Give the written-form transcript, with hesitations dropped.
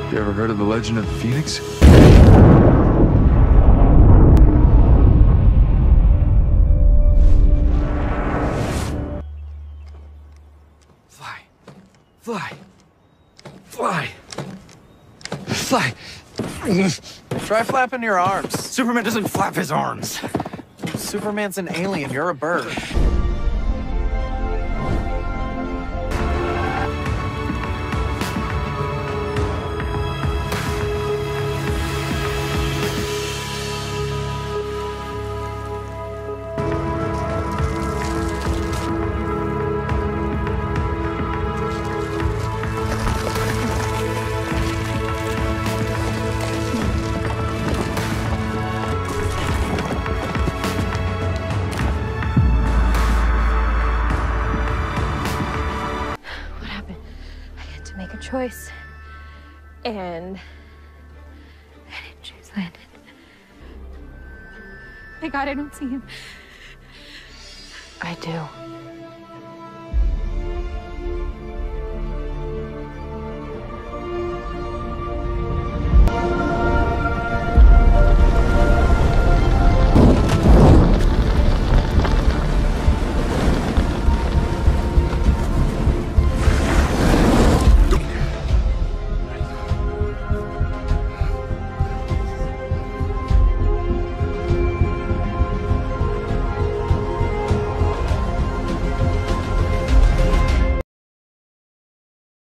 You ever heard of the legend of the Phoenix? Fly. Fly. Fly. Fly. Try flapping your arms. Superman doesn't flap his arms. Superman's an alien. You're a bird. Make a choice, and I didn't choose Landon. Thank God I don't see him. I do.